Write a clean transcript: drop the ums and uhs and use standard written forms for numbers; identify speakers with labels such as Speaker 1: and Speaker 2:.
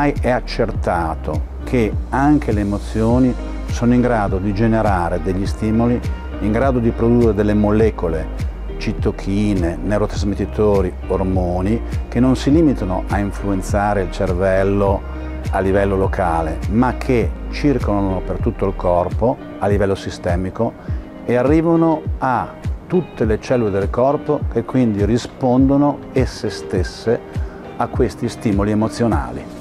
Speaker 1: ormai è accertato che anche le emozioni sono in grado di generare degli stimoli, in grado di produrre delle molecole, citochine, neurotrasmettitori, ormoni, che non si limitano a influenzare il cervello a livello locale, ma che circolano per tutto il corpo a livello sistemico e arrivano a tutte le cellule del corpo, che quindi rispondono esse stesse a questi stimoli emozionali.